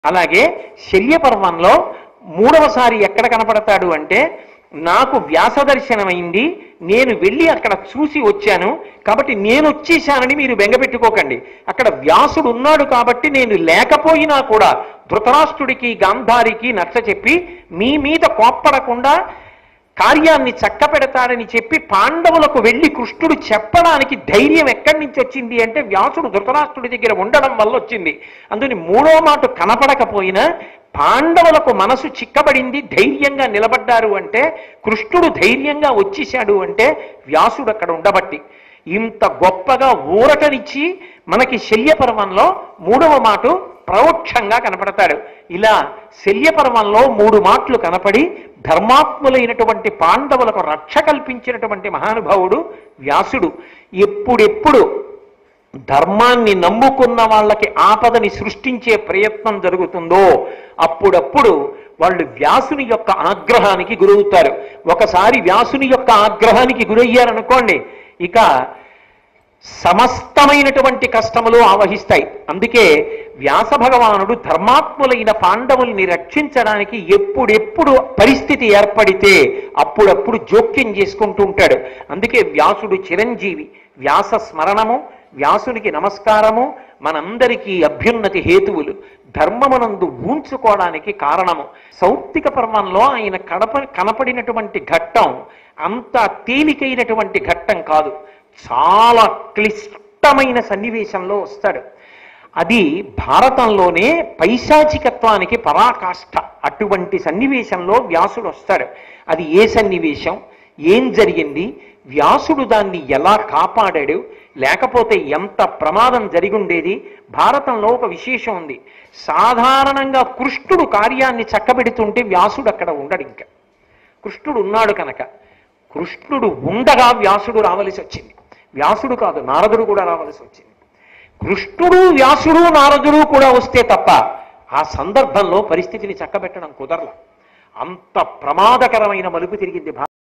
అలాగే శల్య పర్వంలో మూడవసారి ఎక్కడ కనపడతాడు అంటే, నాకు వ్యాస దర్శనమైంది, నేను వెళ్ళి అక్కడ చూసి వచ్చాను కాబట్టి నేను వచ్చేసానని మీరు బెంగపెట్టుకోకండి. అక్కడ వ్యాసుడు ఉన్నాడు కాబట్టి నేను లేకపోయినా కూడా ధృతరాష్ట్రుడికి గాంధారికి నచ్చ చెప్పి మీ మీద కోప్పడకుండా కార్యాన్ని చక్కపెడతాడని చెప్పి పాండవులకు వెళ్ళి కృష్ణుడు చెప్పడానికి ధైర్యం ఎక్కడి నుంచి వచ్చింది అంటే వ్యాసుడు ధృతరాష్ట్రుడి దగ్గర ఉండడం వల్ల వచ్చింది. అందుని మూడో మాట కనపడకపోయినా పాండవులకు మనసు చిక్కబడింది, ధైర్యంగా నిలబడ్డారు అంటే, కృష్ణుడు ధైర్యంగా వచ్చేశాడు అంటే వ్యాసుడు అక్కడ ఉండబట్టి. ఇంత గొప్పగా ఊరటనిచ్చి మనకి శల్యపర్వంలో మూడవ మాట ప్రవక్షంగా కనపడతాడు. ఇలా శల్యపర్వంలో మూడు మాటలు కనపడి ధర్మాత్ములైనటువంటి పాండవులకు రక్ష కల్పించినటువంటి మహానుభావుడు వ్యాసుడు. ఎప్పుడెప్పుడు ధర్మాన్ని నమ్ముకున్న వాళ్ళకి ఆపదని సృష్టించే ప్రయత్నం జరుగుతుందో అప్పుడప్పుడు వాళ్ళు వ్యాసుని యొక్క ఆగ్రహానికి గురవుతారు. ఒకసారి వ్యాసుని యొక్క ఆగ్రహానికి గురయ్యారనుకోండి, ఇక సమస్తమైనటువంటి కష్టములు ఆవహిస్తాయి. అందుకే వ్యాస భగవానుడు ధర్మాత్ములైన పాండవుల్ని రక్షించడానికి ఎప్పుడెప్పుడు పరిస్థితి ఏర్పడితే అప్పుడప్పుడు జోక్యం చేసుకుంటూ ఉంటాడు. అందుకే వ్యాసుడు చిరంజీవి. వ్యాస స్మరణము, వ్యాసునికి నమస్కారము మనందరికీ అభ్యున్నతి హేతువులు, ధర్మమునందు ఊంచుకోవడానికి కారణము. సౌప్తిక పర్వంలో ఆయన కనపడినటువంటి ఘట్టం అంత తేలికైనటువంటి ఘట్టం కాదు, చాలా క్లిష్టమైన సన్నివేశంలో వస్తాడు. అది భారతంలోనే పైశాచికత్వానికి పరాకాష్ఠ. అటువంటి సన్నివేశంలో వ్యాసుడు వస్తాడు. అది ఏ సన్నివేశం, ఏం జరిగింది, వ్యాసుడు దాన్ని ఎలా కాపాడాడు, లేకపోతే ఎంత ప్రమాదం జరిగుండేది. భారతంలో ఒక విశేషం ఉంది. సాధారణంగా కృష్ణుడు కార్యాన్ని చక్కబెడుతుంటే వ్యాసుడు అక్కడ ఉండడు. ఇంకా కృష్ణుడు ఉన్నాడు కనుక, కృష్ణుడు ఉండగా వ్యాసుడు రావలసి వచ్చింది. వ్యాసుడు కాదు, నారదుడు కూడా రావలసి వచ్చింది. కృష్ణుడు, వ్యాసుడు, నారదుడు కూడా వస్తే తప్ప ఆ సందర్భంలో పరిస్థితిని చక్కబెట్టడం కుదరల. అంత ప్రమాదకరమైన మలుపు తిరిగింది.